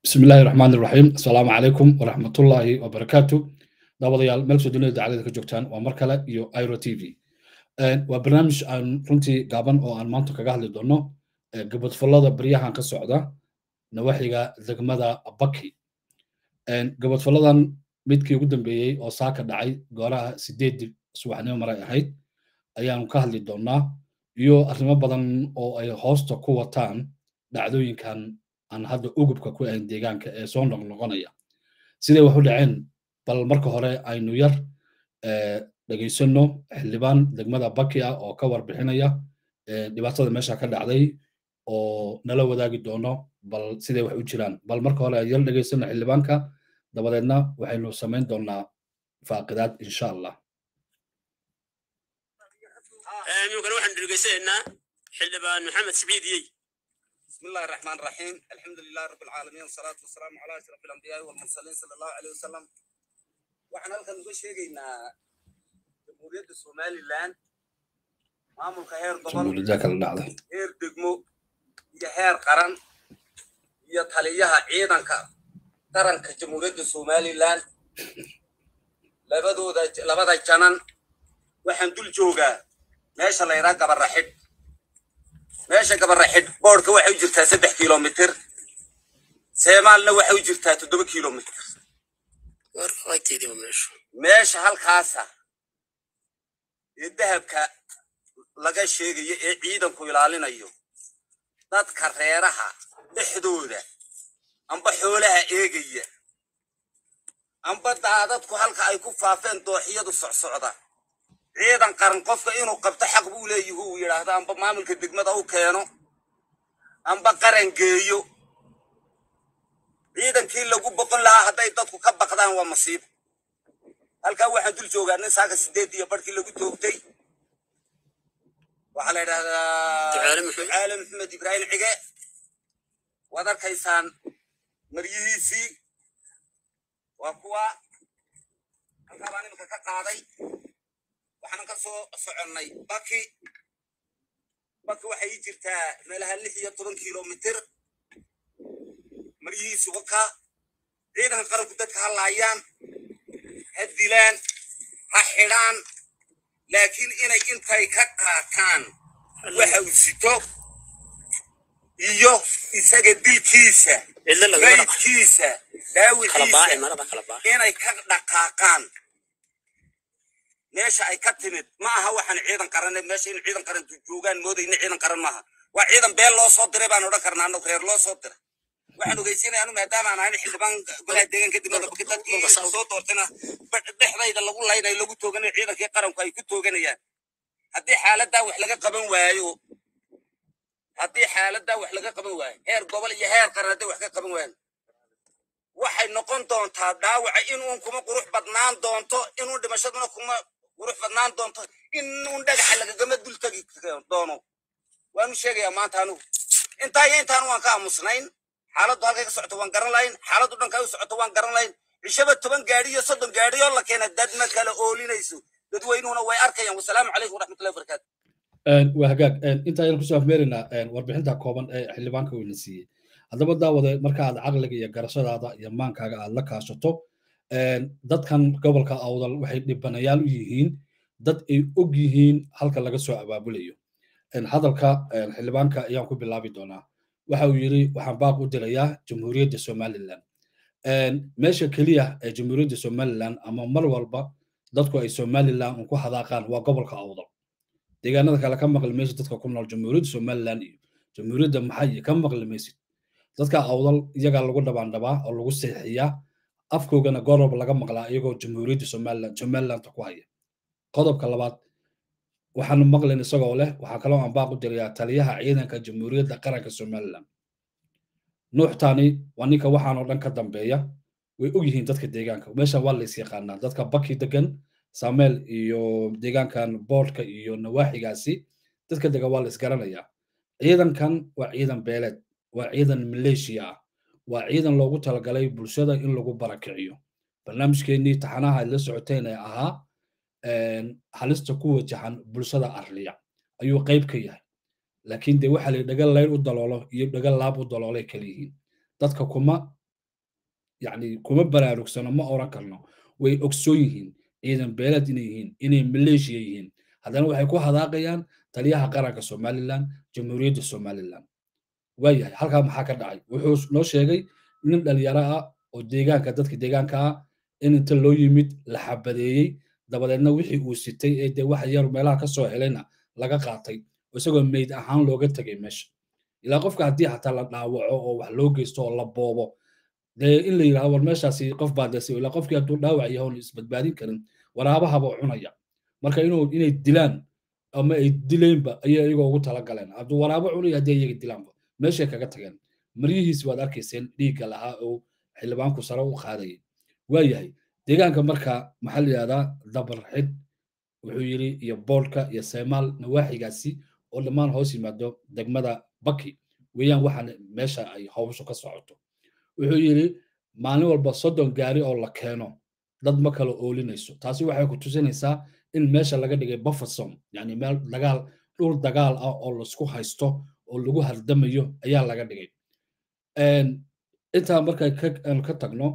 بسم الله الرحمن الرحيم السلام عليكم ورحمة الله وبركاته دابضيال ملك سودونيدا دعاليدا كجوجتان ومركله iyo Airo TV waa barnaamij aan runtii gaaban oo aan maanta kaga hadli doono gabadfalada baryahan ka socda nawaxiga degmada Baki gabadfaladan midkii ugu dambeeyay oo saaka dhacay gooraha 8 subaxnimo maray ahayd ayaan ka hadli doonaa iyo arrimo badan oo ay hoosta ku wataan dhacdooyinkan aan hadda ugubka ku ahayn deegaanka ee soo noqnoqonaya sidee wax u dhaceen bal marka hore aynu yar dhageysano xildhibaan degmada Baki ah oo ka warbixinaya dhibaatada meesha ka dhacday oo nala wadaagi doono bal sidee wax u jiraan bal marka hore yar dhageysano xildhibaanka dabadeedna waxaynu samayn doonaa faaqidaad insha Allah يمكن واحد نلقينا حلبان محمد سعيدي بسم الله الرحمن الرحيم الحمد لله رب العالمين والصلاة والسلام على أشرف الأنبياء والمرسلين صلى الله عليه وسلم وحنا لكن نقول شيء إن جمهورية الصومالي الآن معمول خير جمهورية ذاك النعلة هير دقمو يهير قرن يطليها عيدا قرن كجمهورية الصومالي الآن لبدا جنان وحن دول جوجا ماشي الله يراقب الرحيب ماشي قبل رحيد بورك waxay u jirtaa 3 kilomitir Soomaaliya waxay u jirtaa 7 kilomitir meesha halkaasa ee dahabka laga sheegayo ee ciidanku ilaalinayo dadka reeraha dhexdooda amba xoolaha eegaya amba dadku halka ay ku faafeen dooxiyadu socsocda ciidan qaran qofka inuu qabto xaq buu leeyahay uu yiraahdo amba maamulka degmada uu keeno amba qaran geeyo ciidankii lagu boqon lahaa haday dadku ka baqdaan waa masiib halka waxaan dul joogaanay saaga 8 iyo barkii lagu toogtay waxa la yiraahdaa caalam maxamed ibraahim cige wadarkaysaan mariyihiisi waa kuwa halka baan imika ka qaaday waxaan ka soo soconay Baki waxay jirtaa meelaha 16 kilomitir mariyihiisu waka ciidan qaranku dadka halaayaan hadilaan ha xidhaan laakiin inay intay ka qaataan waxa uu sito iyo isaga dilkiisa leeykiisa daawiciisa inay ka dhaqaaqaan meesha ay ka timid ma aha waxaan ciidan qaran meesha in ciidan qaran joogaan moodayna ciidan qaran maaha waa ciidan beel loo soo diray baan oran karnaa anoo reer loo soo diray waxaan ogeysiinay anu maadaama aan ahay xildhibaan golaha deegaanka degmada Baki dadkii soo doortayna dhexdayda lagu laynay lagu tooganay ciidankii qaranku ay ku tooganayaan haddii xaaladda wax laga qaban waayo heer gobol iyo heer qaran haddii wax ka qaban waayo waxay noqon doontaa dhaawaca in uu kuma qurux badnaan doonto inuu dhimashaduna kuma qurux badnaan doonto inuu dhagax laga gama dul tagi doono waan sheegayaa maanta anu intaan waan ka aamusnayn xaaladdu halka ka socoto waan garan lahayn xaaladdu dhanka u socoto waan garan lahayn cishaba 10 gaari iyo 30 gaari oo la keenay dad ma kala oolinayso dadweynuhuna way arkayaan wassalaamu calaykum waraxmatullaahi wabarakaatu waa hagaag inta ayaan ku soo afmeerinaa warbixinta kooban ee xildhibaanka uu siiyay haddaba daawade marka aad caqliga iyo garashadaada iyo maankaaga aad la kaashato dadkan gobolka Awdal waxay dhibanayaal u yihiin dad ay og yihiin halka laga soo abaabulayo hadalka xildhibaanka ayaan ku bilaabi doonaa waxa uu yiri waxaan baaq u dirayaa jamhuuriyadda Somaliland meesha kaliya ee jamhuuriyadda Somaliland ama mar walba dadku ay Somaliland ku hadaaqaan waa gobolka Awdal deegaanada kale ka maqal meesha dadka ku nool jamhuuriyadda Somaliland iyo jamhuuriyadda maxay ka maqal meesha dadka Awdal iyaga lagu dhabaandhabaa oo lagu seexiyaa afkoogana gorob laga maqlaa iyagoo jamhuuriyadda Somaliland ku haya qodobka labaad waxaan maqlayn isagoo leh waxa kale oo aan baaq u dirayaa taliyaha ciidanka jamhuuriyadda qaranka Somaliland nuuxtaani waa ninka waxaan oo dhan ka dambeeya way og yihiin dadka deegaanka meesha waa la is yaqaanaa dadka Baki degan Saameel iyo deegaankan boorka iyo nawaaxigaasi dadka degan waa la is garanayaa ciidankan waa ciidan beeleed waa ciidan Malaysia waa ciidan loogu talagalay bulshada in lagu barakiciyo barnaamijkeennii taxanaha la socoteen ee ahaa halista ku wajahan bulshada Arliya ayuu qayb ka yahay laakiin de waxa la dhagal layl u daloolo iyo dhagal laab u daloolay kaliyihiin dadka kuma يعني كوما براروكسنا ما أوران كرنا way ogsoon ciidan beelad inay yihiin inay maleeshiya yihiin haddana waxay ku hadaaqayaan taliyaha qaranka somaliland jamhuuriyadda somaliland waayahay halkaa maxaa ka dhacay wuxuu noo sheegay nin dhalinyaro ah oo deegaanka dadka deegaanka ah in inta loo yimid la xabadeeyey dabadeedna wixii uu sitay ee dee wax yar meelaha ka soo helayna laga qaatay isagoo meyd ahaan looga tegay meesha ilaa qofka haddii xataa la dhaawaco oo wax loo geysto oo la boobo dee in la yidhahdo war meeshaasi qof baa desay ilaa qofkii hadduu dhaawac yahoon isbadbaadin karin waraabahaba cunaya marka inay dilaan ama ay dilaynba ayay iyagoo ugu talagaleen hadduu waraabo cunaya haddii iyaga dilaanba meeshay kaga tageen maryihiis waad arkayseen dhiigga lahaa oo xildhibaanku sare u qaadayay waayahay deegaanka marka maxaa la yidhahdaa dabarxid wuxuu yidhi iyo boolka iyo seymaal nawaaxigaasi oo dhammaan hoos yimaado degmada baki weeyaan waxaan meesha ay hawshu ka socoto wuxuu yidhi maalin walba 30 gaari oo la keeno dad ma kala oolinayso taasi waxay ku tusinaysaa in meesha laga dhigay buffer zone yani meel dagaal dhul dagaal ah oo la isku haysto oo lagu hardamayo ayaa laga dhigay intaa markay ka tagno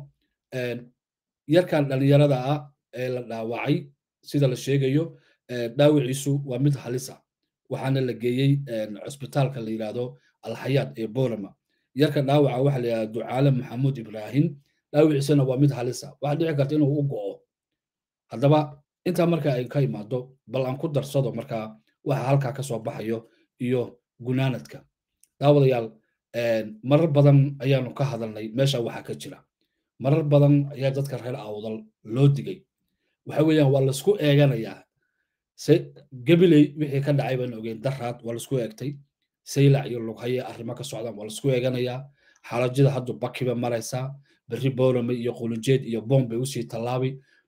yarkan dhalinyarada ah ee la dhaawacay sida la sheegayo dhaawiciisu waa mid halis ah waxaana la geeyey cusbitaalka la yidhaahdo alxayaad ee boorama yarka dhaawaca waxa la yidhahdaa ducaale maxamuud ibraahim dhaawiciisana waa mid halis ah waxaa dhici karta inuu u go'o haddaba intaa marka ay ka imaado bal aan ku darsado markaa waxa halkaa ka soo baxayo iyo gunaanadka daawadayaal marar badan ayaanu ka hadalnay meesha waxa ka jira marar badan ayaa dadka reer awdal loo digay waxa weeyaan waa laisku eeganayaa gabiley wixii ka dhacay baan ogeyn daraad waa laisku eegtay saylac iyo lughaye arrimo ka socdaan waa laisku eeganayaa xaalajida haddu bakiba maraysaa berri boorame iyo qulunjeed iyo bombay usii tallaabi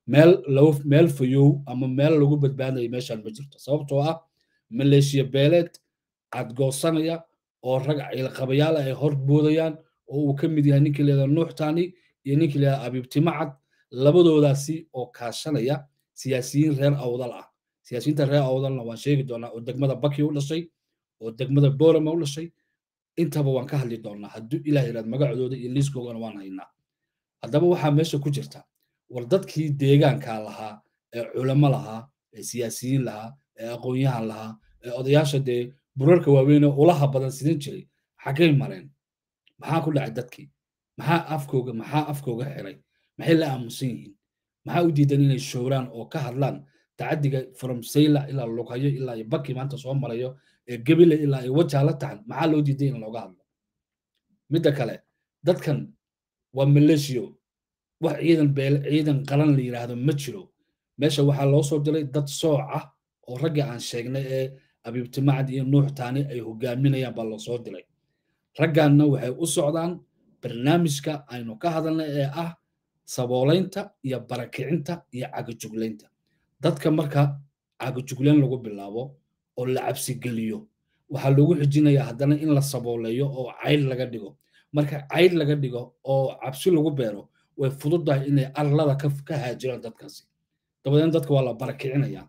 meel fayow ama meel lagu badbaadayo meeshaan ma jirto sababtoo ah maleeshiya beeleed cadgoosanaya oo rag ciilqabayaal ay hor boodayaan oo uu ka mid yahay ninkii leedaha nuux taani iyo ninkii leedaha abiibtimacad labadoodaasi oo kaashanaya siyaasiyiin reer awdal ah siyaasiyiinta reer awdalna waan sheegi doonaa oo degmada baki u dhashay oo degmada boorama u dhashay intaba waan ka hadli doonaa hadduu ilaah yidhahdo magacooda iyo liiskoogana waan haynaa haddaba waxaa meesha ku jirta war dadkii deegaankaa lahaa ee culamo lahaa ee siyaasiyiin lahaa ee aqoon-yahan lahaa ee odayaasha dee burarka waaweyn oo ulaha badan sidan jiray xaggay mareen maxaa ku dhacay dadkii maxaa afkooga xiray maxay la aamusan yihiin maxaa u diidan inay showraan oo ka hadlaan tacadiga from sayla ilaa lughayo ilaa iyo baki maanta soo marayo ee gabile ilaa ay wajaa la tahan maxaa loo diiday in looga hadlo midda kale dadkan waa maleeshiyo wax ciidan qaran la yidhaahdo ma jiro meesha waxaa loo soo diray dad sooc ah oo ragga aan sheegnay ee abiibtimacad iyo nuux taani ay hogaaminayaan baa loo soo diray ragganna waxay u socdaan barnaamijka aynu ka hadalnay ee ah saboolaynta iyo barakicinta iyo cagajuglaynta dadka marka cagajuglayn lagu bilaabo oo la cabsigeliyo waxaa loogu xijinayaa haddana in la sabooleeyo oo cayd laga dhigo marka cayd laga dhigo oo cabsi lagu beero way fududahay inay arlada ka haajiraan dadkaasi dabadeedna dadka waa la barakicinayaa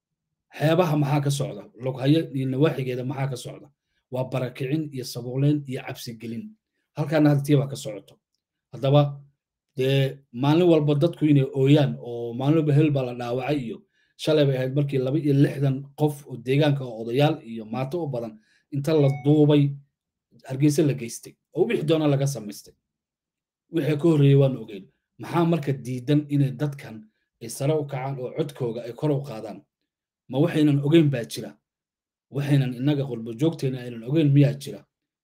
xeebaha maxaa ka socda lughaye iyo nawaaxigeeda maxaa ka socda waa barakicin iyo saboolayn iyo cabsigelin halkaana hadtiibaa ka socoto haddaba dee maalin walba dadku inay ooyaan oo maalin walba hel baa la dhaawacay iyo shalay bay ahayd markii 62 qof oo deegaanka oo odayaal iyo maato u badan inta la duubay hargeysa la geystay oo wixii doona laga samaystay wixii ka horreeyay waan ogeyn maxaa marka diidan inay dadkan ay sare u kacaan oo codkooga ay kor u qaadaan ma waxaynan ogeyn baa jira waxaynan innaga qurbo joogteena aynan ogeyn miyaa jira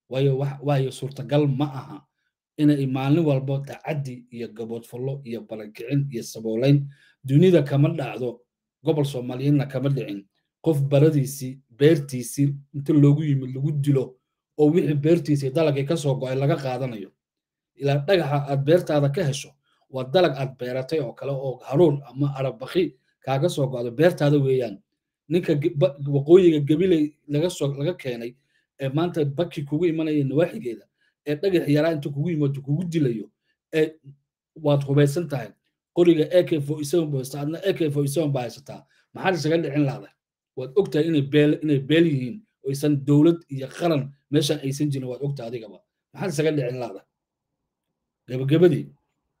waayo suurtagal ma aha inay maalin walba tacaddi iyo gaboodfallo iyo barakicin iyo saboolayn dunida kama dhacdo gobol soomaaliyeedna kama dhicin qof baradiisii beertiisii inta loogu yimid lagu dilo oo wixii beertiisii dalagay ka soo go'ay laga qaadanayo ilaa dhagaxa aad beertaada ka hesho waa dalag aad beeratay oo kale oo haruun ama arabakhi kaaga soo go'do beertaada weeyaan ninka waqooyiga gabiley laga keenay ee maanta baki kugu imanaya nawaaxigeeda ee dhagax yaraa inta kugu yimaado kugu dilayo ee waad hubaysan tahay qoriga AK47 boosta adna AK47 baa haysataa maxaad isaga dhicin laada waad ogtahay inay beel yihiin oo aysan dowlad iyo qaran meeshan aysan jirin waad ogtahay adigaba maxaad isaga dhicin laada gabagabadii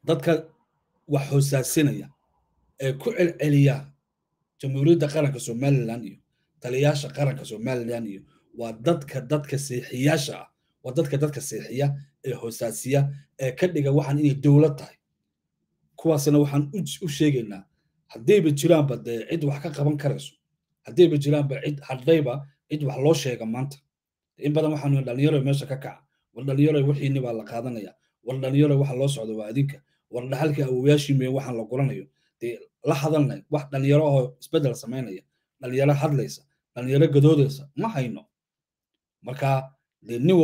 dadka wax hoosaasinaya ee ku celceliya jamhuuriyadda qaranka somaliland iyo taliyaasha qaranka somaliland iyo waa dadka seexiyaasha ah waa dadka seexiya ee hoosaasiya ee ka dhiga waxaan inay dowlad tahay kuwaasna waxaan u sheegaynaa haddayba jiraanba dee cid wax ka qaban karayso haddayba jiraanba cid hadhayba cid wax loo sheega maanta in badan waxaanu dhalinyaro meesha ka kaca war dhalinyaro wixiini baa la qaadanaya war dhalinyaro waxa loo socdo waa adinka war dhaxalkii awowayaashiimee waxaan la guranayo dee la hadalnay wax dhalinyaro oo isbeddel samaynaya dhalinyaro hadlaysa dhalinyaro gadoodaysa ma hayno marka dee nin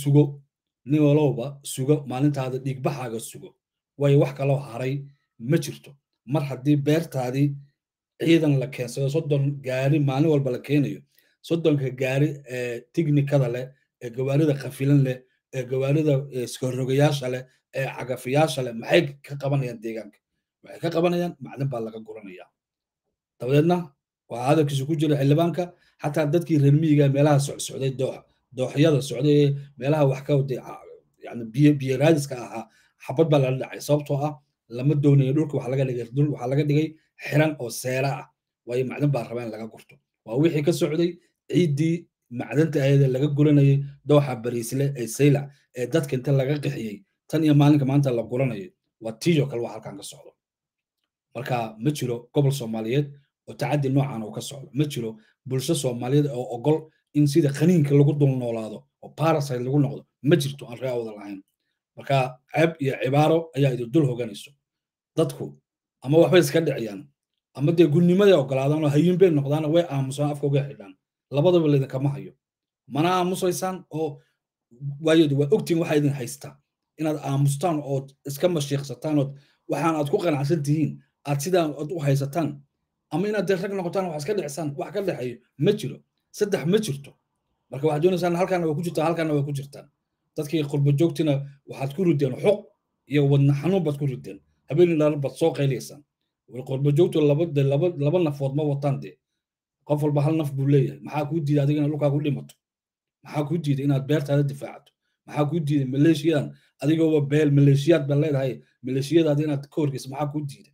walbaba sugo maalintaada dhiigbaxaaga sugo waayo wax kaloo haray ma jirto mar haddii beertaadii ciidan la keensado 30 gaari maalin walba la keenayo 30 gaari ee tiknikada leh ee gawaarida qafilan leh ee gawaarida iskorogayaasha leh ee cagafiyaasha leh maxay ka qabanayaan deegaanka waxay ka qabanayaan macdan baa laga guranaya dabadeedna waa hadalkiisu ku jira xildhibaanka xataa dadkii reer miyiga meelaha socday dooxyada socday meelaha wax ka yani biyo raadiska ahaa xabad baa lala dhacay sababtoo ah lama doonayo dhulka waxaa laga dhigay xiran oo seera ah waayo macdan baa rabaa in laga gurto waa wixii ka socday ciiddii macdanta ahayd laga guranayay dooxa bariisle ee saylac ee dadka inta laga qixiyey tan iyo maalinka maanta la guranayo waa tiyo kale wax halkan ka socdo marka ma jiro gobol soomaaliyeed oo tacaddi noocan oo ka socdo ma jiro bulsho soomaaliyeed oo ogol in sida qaniinka lagu dul noolaado oo parasite lagu noqdo ma jirto aan ree wada lahayn marka ceeb iyo cibaaro ayaa idin dul hoganayso dadku ama waxbay iska dhiciyaan ama dee gudnimaday ogolaadaan oo hayin bay noqdaan way aamusaan afka uga xidhaan labadaba laydinkama hayo mana aamusaysaan oo waayo waa ogtiin waxaa idin haystaa inaad aamustaan ood iska mashiiqsataan ood waxaan aad ku qanacsan tihiin aad sidaan ood u haysataan ama inaad dee rag noqotaan wax iska dhicisaan wax ka dhexeeyo ma jiro saddex ma jirto marka waxaad doonaysaan halkaana waa ku jirtaan halkaana waa ku jirtaan dadkii qurbo joogtina waxaad ku rideen xuq iyo wadna xanuun baad ku rideen habeen ilaa baad soo qayliysaan qurbo joogtu laba nafood ma wataan dee qof walba hal naf buu leeyahay maxaa kuu diiday adigana dhulkaa ku dhimato maxaa kuu diiday inaad beertaada difaacato maxaa kuu diiday maleeshiyadan adigooba beel maleeshiyaad baa leedahay maleeshiyadaada inaad ka horgeysa maxaa kuu diiday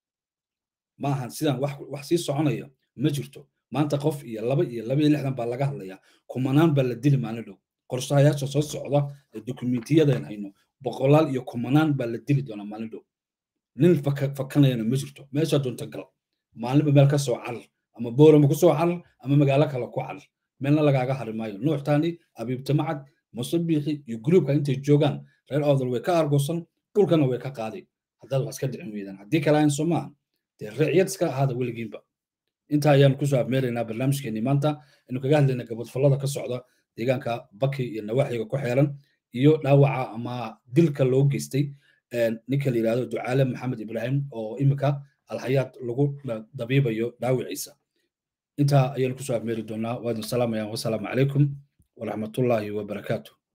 ma ahan sidaan wax sii soconaya ma jirto maanta qof iyo 2 baa laga hadlayaa kumanaan baa la dili maalin dhow qorshayaasha soo socda ee dokumentiyadeen hayno boqolaal iyo kumanaan baa la dili doonaa maalin dhow nin fakanayana ma jirto meesha doonta gal maalinba meel ka soo carar ama boorama ku soo carar ama magaalo kale ku carar meelna lagaaga hari maayo nuux taani abiibta macad musabiixi iyo gruubka intay joogaan reer awdal way ka argosan dhulkana way ka qaaday haddaad wax iska dhicin weydaan haddii kale aan somaan dee riciyad iska ahaada weligiinba inta ayaan kusoo afmeeraynaa barnaamijkeenii maanta inuu kaga hadlayna gabadfallada ka socda deegaanka baki iyo nawaaxiga ku xeeran iyo dhaawaca ama dilka loo geystay ninka la yidhaahdo ducaale maxamed ibraahim oo imika alxayaad lagu dabiibayo dhaawiciisa intaa ayaan kusoo afmeeri doonaa waa idin salaamayaa wasalaamu calaykum waraxmatullaahi wabarakaatu